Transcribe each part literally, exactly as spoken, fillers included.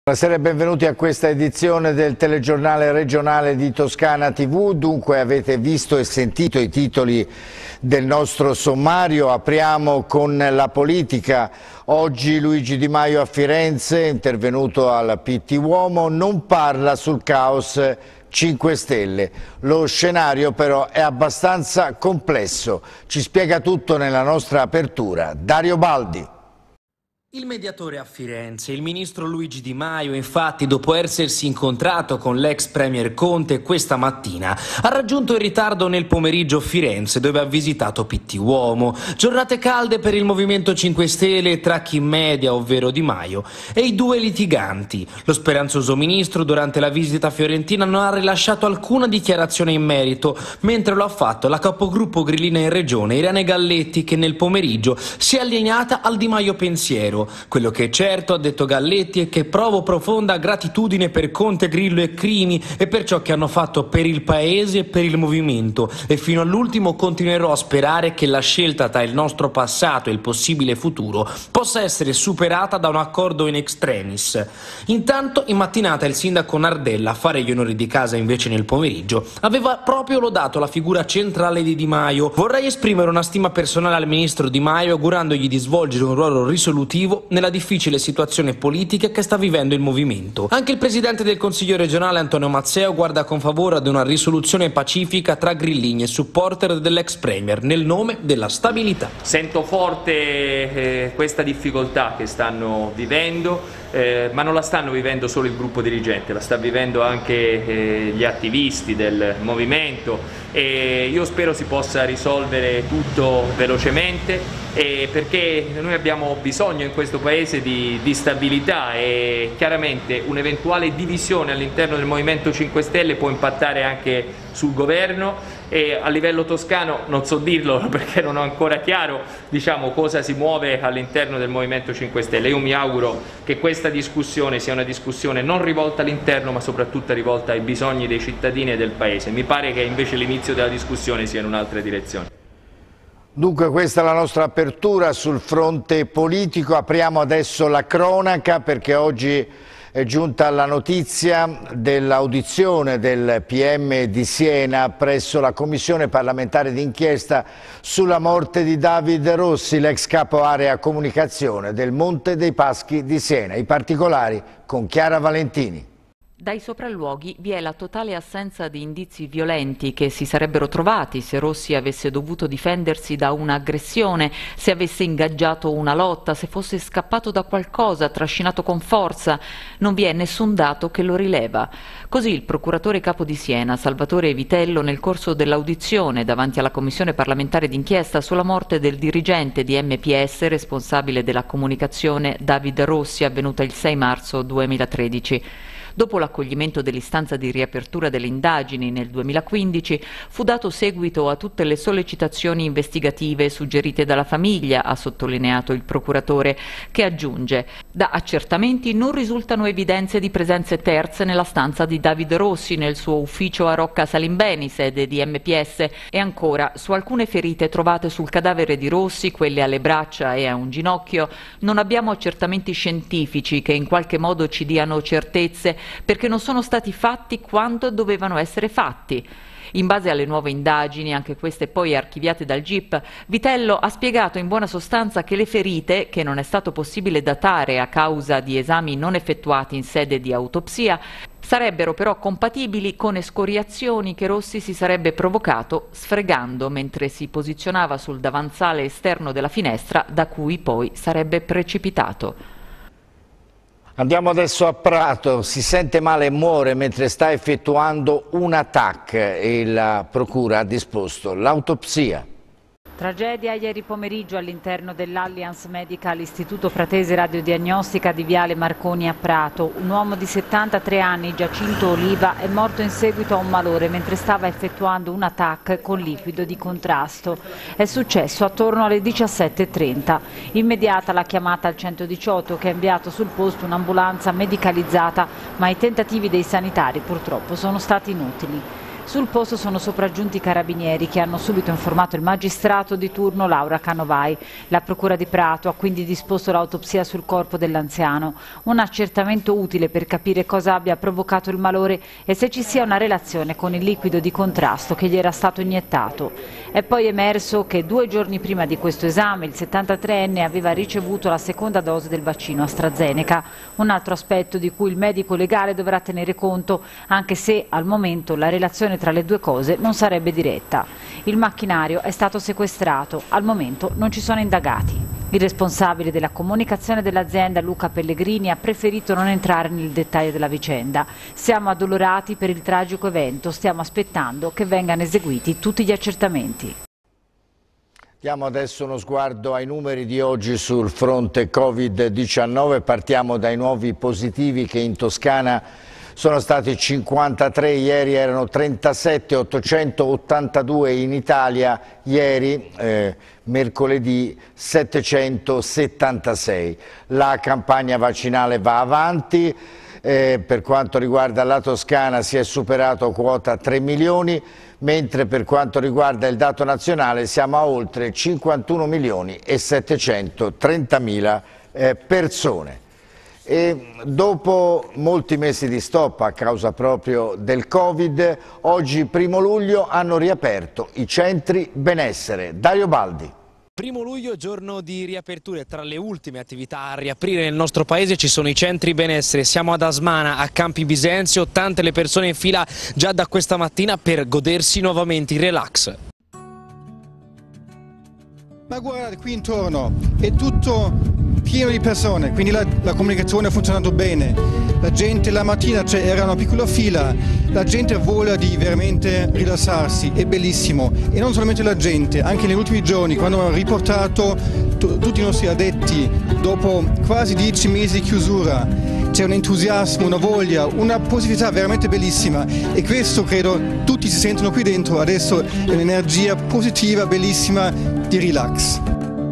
Buonasera e benvenuti a questa edizione del telegiornale regionale di Toscana tivù. Dunque avete visto e sentito i titoli del nostro sommario. Apriamo con la politica. Oggi Luigi Di Maio a Firenze, intervenuto al P T Uomo, non parla sul caos cinque Stelle. Lo scenario però è abbastanza complesso. Ci spiega tutto nella nostra apertura Dario Baldi. Il mediatore a Firenze, il ministro Luigi Di Maio, infatti, dopo essersi incontrato con l'ex premier Conte questa mattina, ha raggiunto in ritardo nel pomeriggio Firenze, dove ha visitato P T Uomo. Giornate calde per il Movimento cinque Stelle tra chi media, ovvero Di Maio, e i due litiganti. Lo speranzoso ministro, durante la visita fiorentina, non ha rilasciato alcuna dichiarazione in merito, mentre lo ha fatto la capogruppo grillina in regione, Irene Galletti, che nel pomeriggio si è allineata al Di Maio pensiero. Quello che è certo, ha detto Galletti, è che provo profonda gratitudine per Conte, Grillo e Crimi e per ciò che hanno fatto per il Paese e per il Movimento, e fino all'ultimo continuerò a sperare che la scelta tra il nostro passato e il possibile futuro possa essere superata da un accordo in extremis. Intanto in mattinata il sindaco Nardella, a fare gli onori di casa invece nel pomeriggio, aveva proprio lodato la figura centrale di Di Maio. Vorrei esprimere una stima personale al ministro Di Maio, augurandogli di svolgere un ruolo risolutivo nella difficile situazione politica che sta vivendo il movimento. Anche il presidente del Consiglio regionale Antonio Mazzeo guarda con favore ad una risoluzione pacifica tra grillini e supporter dell'ex premier nel nome della stabilità. Sento forte eh, questa difficoltà che stanno vivendo, eh, ma non la stanno vivendo solo il gruppo dirigente, la sta vivendo anche eh, gli attivisti del movimento, e io spero si possa risolvere tutto velocemente, eh, perché noi abbiamo bisogno in questo Paese di, di stabilità, e chiaramente un'eventuale divisione all'interno del Movimento cinque Stelle può impattare anche sul governo. E a livello toscano non so dirlo perché non ho ancora chiaro, diciamo, cosa si muove all'interno del Movimento cinque Stelle. Io mi auguro che questa discussione sia una discussione non rivolta all'interno, ma soprattutto rivolta ai bisogni dei cittadini e del Paese. Mi pare che invece l'inizio della discussione sia in un'altra direzione. Dunque questa è la nostra apertura sul fronte politico. Apriamo adesso la cronaca, perché oggi è giunta la notizia dell'audizione del P M di Siena presso la Commissione parlamentare d'inchiesta sulla morte di David Rossi, l'ex capo area comunicazione del Monte dei Paschi di Siena. I particolari con Chiara Valentini. Dai sopralluoghi vi è la totale assenza di indizi violenti che si sarebbero trovati se Rossi avesse dovuto difendersi da un'aggressione, se avesse ingaggiato una lotta, se fosse scappato da qualcosa, trascinato con forza. Non vi è nessun dato che lo rileva. Così il procuratore capo di Siena, Salvatore Vitello, nel corso dell'audizione davanti alla Commissione parlamentare d'inchiesta sulla morte del dirigente di M P S, responsabile della comunicazione, David Rossi, avvenuta il sei marzo duemilatredici. Dopo l'accoglimento dell'istanza di riapertura delle indagini nel duemilaquindici, fu dato seguito a tutte le sollecitazioni investigative suggerite dalla famiglia, ha sottolineato il procuratore, che aggiunge: da accertamenti non risultano evidenze di presenze terze nella stanza di David Rossi, nel suo ufficio a Rocca Salimbeni, sede di M P S, e ancora su alcune ferite trovate sul cadavere di Rossi, quelle alle braccia e a un ginocchio. Non abbiamo accertamenti scientifici che in qualche modo ci diano certezze, perché non sono stati fatti quando dovevano essere fatti. In base alle nuove indagini, anche queste poi archiviate dal G I P, Vitello ha spiegato in buona sostanza che le ferite, che non è stato possibile datare a causa di esami non effettuati in sede di autopsia, sarebbero però compatibili con escoriazioni che Rossi si sarebbe provocato sfregando mentre si posizionava sul davanzale esterno della finestra, da cui poi sarebbe precipitato. Andiamo adesso a Prato. Si sente male e muore mentre sta effettuando un attacco e la procura ha disposto l'autopsia. Tragedia ieri pomeriggio all'interno dell'Allianz Medical Istituto Pratese Radiodiagnostica di Viale Marconi a Prato. Un uomo di settantatré anni, Giacinto Oliva, è morto in seguito a un malore mentre stava effettuando un attacco con liquido di contrasto. È successo attorno alle diciassette e trenta. Immediata la chiamata al centodiciotto, che ha inviato sul posto un'ambulanza medicalizzata, ma i tentativi dei sanitari purtroppo sono stati inutili. Sul posto sono sopraggiunti i carabinieri che hanno subito informato il magistrato di turno Laura Canovai. La procura di Prato ha quindi disposto l'autopsia sul corpo dell'anziano, un accertamento utile per capire cosa abbia provocato il malore e se ci sia una relazione con il liquido di contrasto che gli era stato iniettato. È poi emerso che due giorni prima di questo esame il settantatreenne aveva ricevuto la seconda dose del vaccino AstraZeneca, un altro aspetto di cui il medico legale dovrà tenere conto, anche se al momento la relazione tra le due cose non sarebbe diretta. Il macchinario è stato sequestrato, al momento non ci sono indagati. Il responsabile della comunicazione dell'azienda, Luca Pellegrini, ha preferito non entrare nel dettaglio della vicenda. Siamo addolorati per il tragico evento, stiamo aspettando che vengano eseguiti tutti gli accertamenti. Diamo adesso uno sguardo ai numeri di oggi sul fronte Covid diciannove. Partiamo dai nuovi positivi che in Toscana sono stati cinquantatré, ieri erano trentasette, ottocentottantadue in Italia, ieri eh, mercoledì settecentosettantasei. La campagna vaccinale va avanti, eh, per quanto riguarda la Toscana si è superato quota tre milioni, mentre per quanto riguarda il dato nazionale siamo a oltre cinquantuno milioni e settecentotrentamila eh, persone. E dopo molti mesi di stop a causa proprio del Covid, oggi primo luglio hanno riaperto i centri benessere. Dario Baldi. Primo luglio, giorno di riaperture. Tra le ultime attività a riaprire nel nostro paese ci sono i centri benessere. Siamo ad Asmana, a Campi Bisenzio, tante le persone in fila già da questa mattina per godersi nuovamente il relax. Ma guardate, qui intorno è tutto pieno di persone, quindi la, la comunicazione ha funzionato bene. La gente la mattina cioè, era una piccola fila, la gente vuole di veramente rilassarsi, è bellissimo. E non solamente la gente, anche negli ultimi giorni, quando hanno riportato tutti i nostri addetti, dopo quasi dieci mesi di chiusura, c'è un entusiasmo, una voglia, una positività veramente bellissima e questo credo tutti si sentono qui dentro, adesso è un'energia positiva, bellissima di relax.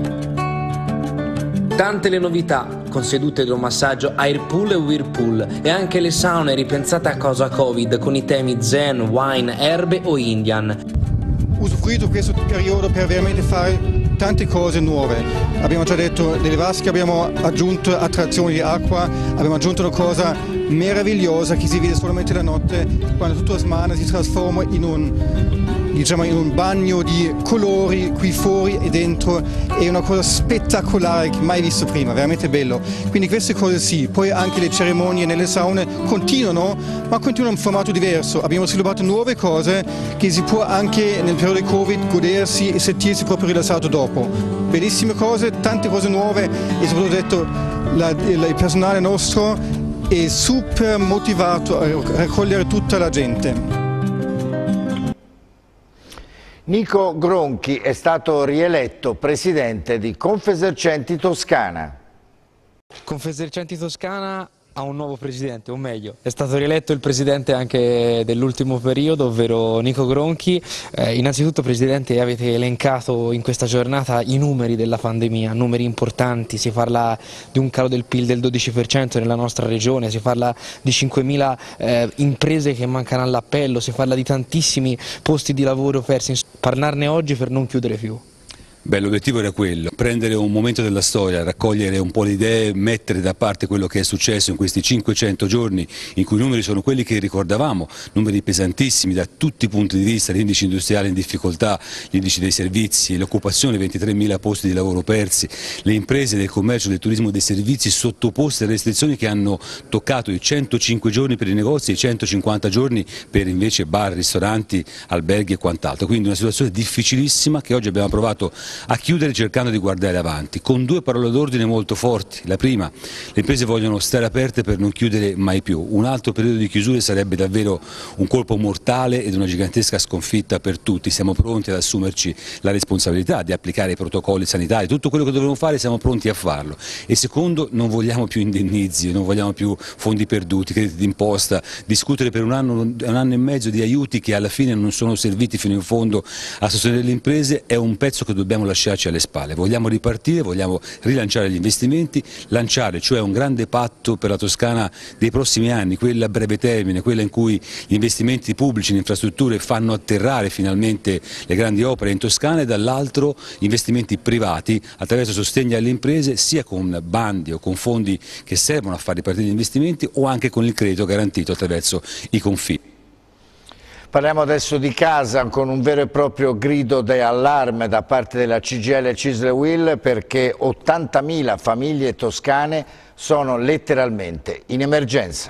Tante le novità, con sedute idromassaggio Airpool e Whirlpool e anche le saune ripensate a causa Covid con i temi zen, wine, erbe o indian. Usufruito questo periodo per veramente fare tante cose nuove. Abbiamo già detto delle vasche, abbiamo aggiunto attrazioni di acqua, abbiamo aggiunto una cosa meravigliosa che si vede solamente la notte quando tutto Asmana si trasforma in un, diciamo, in un bagno di colori qui fuori e dentro. È una cosa spettacolare che mai visto prima, veramente bello. Quindi queste cose sì, poi anche le cerimonie nelle saune continuano, ma continuano in formato diverso. Abbiamo sviluppato nuove cose che si può anche nel periodo di Covid godersi e sentirsi proprio rilassato dopo. Bellissime cose, tante cose nuove e soprattutto la, il personale nostro è super motivato a raccogliere tutta la gente. Nico Gronchi è stato rieletto presidente di Confesercenti Toscana. Confesercenti Toscana ha un nuovo presidente, o meglio, è stato rieletto il presidente anche dell'ultimo periodo, ovvero Nico Gronchi. Eh, innanzitutto, presidente, avete elencato in questa giornata i numeri della pandemia, numeri importanti, si parla di un calo del P I L del dodici per cento nella nostra regione, si parla di cinquemila eh, imprese che mancano all'appello, si parla di tantissimi posti di lavoro persi. Parlarne oggi per non chiudere più. Beh, l'obiettivo era quello, prendere un momento della storia, raccogliere un po' le idee, mettere da parte quello che è successo in questi cinquecento giorni in cui i numeri sono quelli che ricordavamo, numeri pesantissimi da tutti i punti di vista, gli indici industriali in difficoltà, gli indici dei servizi, l'occupazione, ventitremila posti di lavoro persi, le imprese del commercio, del turismo, dei servizi sottoposte a restrizioni che hanno toccato i centocinque giorni per i negozi e i centocinquanta giorni per invece bar, ristoranti, alberghi e quant'altro. Quindi una situazione difficilissima che oggi abbiamo provato a chiudere cercando di guardare avanti, con due parole d'ordine molto forti. La prima, le imprese vogliono stare aperte per non chiudere mai più. Un altro periodo di chiusure sarebbe davvero un colpo mortale ed una gigantesca sconfitta per tutti. Siamo pronti ad assumerci la responsabilità di applicare i protocolli sanitari, tutto quello che dovremo fare siamo pronti a farlo. E secondo, non vogliamo più indennizzi, non vogliamo più fondi perduti, crediti d'imposta, discutere per un anno, un anno e mezzo di aiuti che alla fine non sono serviti fino in fondo a sostenere le imprese è un pezzo che dobbiamo lasciarci alle spalle, vogliamo ripartire, vogliamo rilanciare gli investimenti, lanciare cioè un grande patto per la Toscana dei prossimi anni, quella a breve termine, quella in cui gli investimenti pubblici in infrastrutture fanno atterrare finalmente le grandi opere in Toscana, e dall'altro investimenti privati attraverso sostegno alle imprese, sia con bandi o con fondi che servono a far ripartire gli investimenti, o anche con il credito garantito attraverso i confidi. Parliamo adesso di casa, con un vero e proprio grido di allarme da parte della C G I L Cisle Will, perché ottantamila famiglie toscane sono letteralmente in emergenza.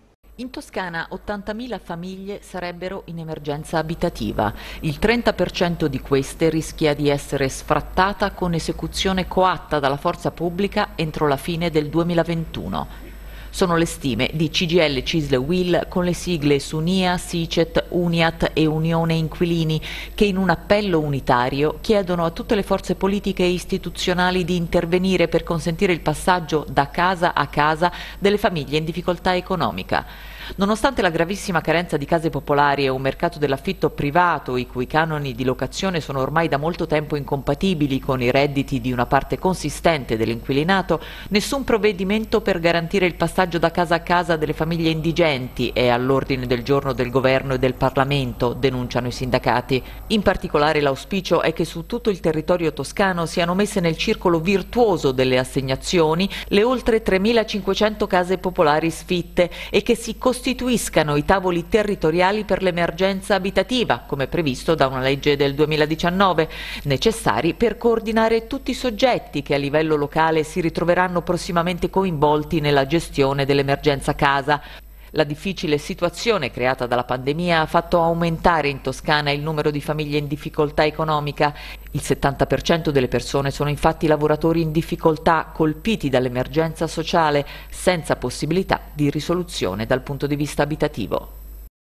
In Toscana ottantamila famiglie sarebbero in emergenza abitativa. Il trenta per cento di queste rischia di essere sfrattata con esecuzione coatta dalla forza pubblica entro la fine del duemilaventuno. Sono le stime di C G I L Cisle Will con le sigle Sunia, Sicet, Uniat e Unione Inquilini, che in un appello unitario chiedono a tutte le forze politiche e istituzionali di intervenire per consentire il passaggio da casa a casa delle famiglie in difficoltà economica. Nonostante la gravissima carenza di case popolari e un mercato dell'affitto privato i cui canoni di locazione sono ormai da molto tempo incompatibili con i redditi di una parte consistente dell'inquilinato, nessun provvedimento per garantire il passaggio da casa a casa delle famiglie indigenti è all'ordine del giorno del governo e del Parlamento, denunciano i sindacati. In particolare l'auspicio è che su tutto il territorio toscano siano messe nel circolo virtuoso delle assegnazioni le oltre tremilacinquecento case popolari sfitte e che si costituiscano i tavoli territoriali per l'emergenza abitativa, come previsto da una legge del duemiladiciannove, necessari per coordinare tutti i soggetti che a livello locale si ritroveranno prossimamente coinvolti nella gestione dell'emergenza casa. La difficile situazione creata dalla pandemia ha fatto aumentare in Toscana il numero di famiglie in difficoltà economica. Il settanta per cento delle persone sono infatti lavoratori in difficoltà colpiti dall'emergenza sociale, senza possibilità di risoluzione dal punto di vista abitativo.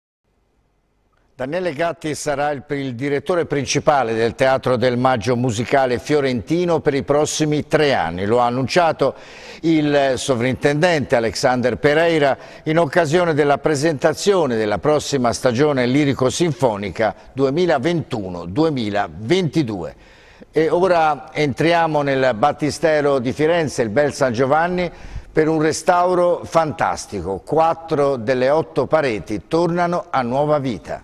Daniele Gatti sarà il, il direttore principale del Teatro del Maggio Musicale Fiorentino per i prossimi tre anni. Lo ha annunciato il sovrintendente Alexander Pereira in occasione della presentazione della prossima stagione lirico-sinfonica duemilaventuno duemilaventidue. E ora entriamo nel Battistero di Firenze, il Bel San Giovanni, per un restauro fantastico. Quattro delle otto pareti tornano a nuova vita.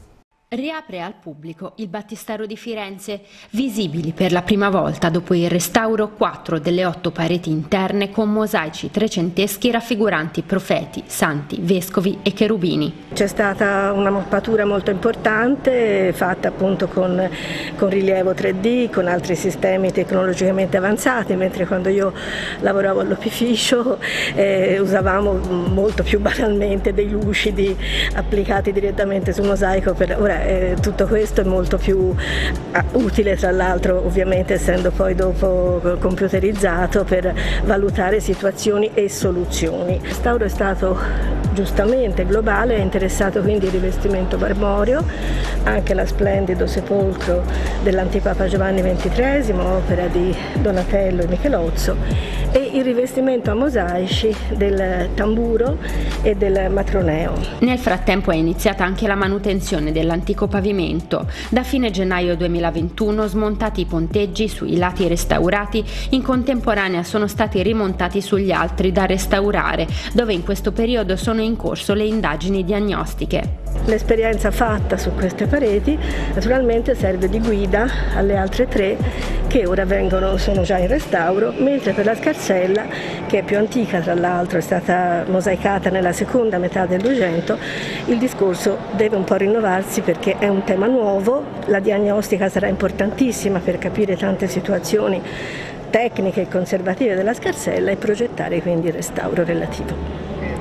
Riapre al pubblico il Battistero di Firenze, visibili per la prima volta dopo il restauro quattro delle otto pareti interne con mosaici trecenteschi raffiguranti profeti, santi, vescovi e cherubini. C'è stata una mappatura molto importante fatta appunto con, con rilievo tre D, con altri sistemi tecnologicamente avanzati, mentre quando io lavoravo all'opificio eh, usavamo molto più banalmente dei lucidi applicati direttamente sul mosaico. Per ora Eh, tutto questo è molto più eh, utile, tra l'altro ovviamente essendo poi dopo computerizzato, per valutare situazioni e soluzioni. Il restauro è stato giustamente globale, è interessato quindi il rivestimento marmoreo, anche la splendido sepolcro dell'antipapa Giovanni ventitreesimo, opera di Donatello e Michelozzo, e il rivestimento a mosaici del tamburo e del matroneo. Nel frattempo è iniziata anche la manutenzione dell'antico pavimento. Da fine gennaio duemilaventuno smontati i ponteggi sui lati restaurati, in contemporanea sono stati rimontati sugli altri da restaurare, dove in questo periodo sono in corso le indagini diagnostiche. L'esperienza fatta su queste pareti naturalmente serve di guida alle altre tre che ora vengono, sono già in restauro, mentre per la scarsella, che è più antica tra l'altro, è stata mosaicata nella seconda metà del Duecento, il discorso deve un po' rinnovarsi perché è un tema nuovo, la diagnostica sarà importantissima per capire tante situazioni tecniche e conservative della scarsella e progettare quindi il restauro relativo.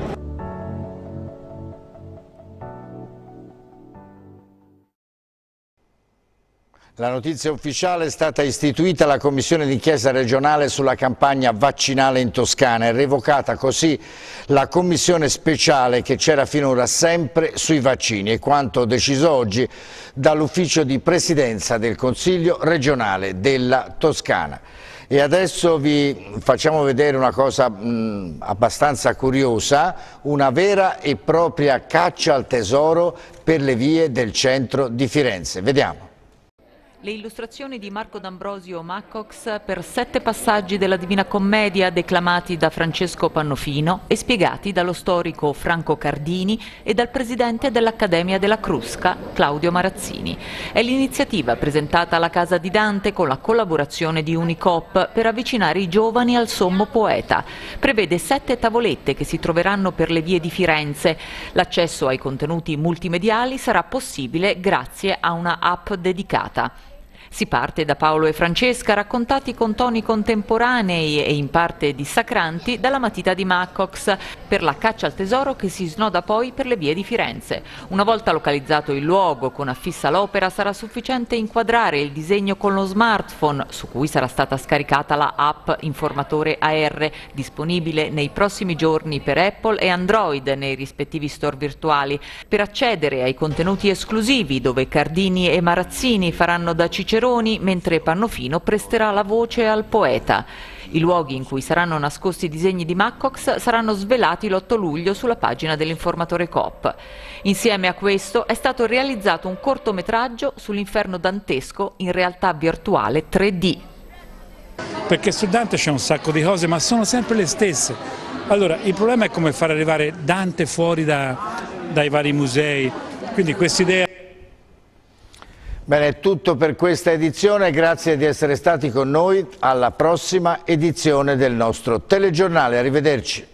La notizia ufficiale: è stata istituita la commissione d'inchiesta regionale sulla campagna vaccinale in Toscana, è revocata così la commissione speciale che c'era finora sempre sui vaccini, e quanto deciso oggi dall'ufficio di presidenza del Consiglio regionale della Toscana. E adesso vi facciamo vedere una cosa mh, abbastanza curiosa, una vera e propria caccia al tesoro per le vie del centro di Firenze. Vediamo. Le illustrazioni di Marco D'Ambrosio Maccox per sette passaggi della Divina Commedia declamati da Francesco Pannofino e spiegati dallo storico Franco Cardini e dal presidente dell'Accademia della Crusca, Claudio Marazzini. È l'iniziativa presentata alla Casa di Dante con la collaborazione di Unicoop per avvicinare i giovani al sommo poeta. Prevede sette tavolette che si troveranno per le vie di Firenze. L'accesso ai contenuti multimediali sarà possibile grazie a una app dedicata. Si parte da Paolo e Francesca, raccontati con toni contemporanei e in parte dissacranti dalla matita di Maccox, per la caccia al tesoro che si snoda poi per le vie di Firenze. Una volta localizzato il luogo con affissa l'opera, sarà sufficiente inquadrare il disegno con lo smartphone, su cui sarà stata scaricata la app Informatore A R, disponibile nei prossimi giorni per Apple e Android nei rispettivi store virtuali, per accedere ai contenuti esclusivi dove Cardini e Marazzini faranno da ciceroni mentre Pannofino presterà la voce al poeta. I luoghi in cui saranno nascosti i disegni di Maccox saranno svelati l'otto luglio sulla pagina dell'Informatore Coop. Insieme a questo è stato realizzato un cortometraggio sull'inferno dantesco in realtà virtuale tre D. Perché su Dante c'è un sacco di cose, ma sono sempre le stesse. Allora, il problema è come far arrivare Dante fuori da, dai vari musei, quindi quest'idea. Bene, è tutto per questa edizione, grazie di essere stati con noi, alla prossima edizione del nostro telegiornale, arrivederci.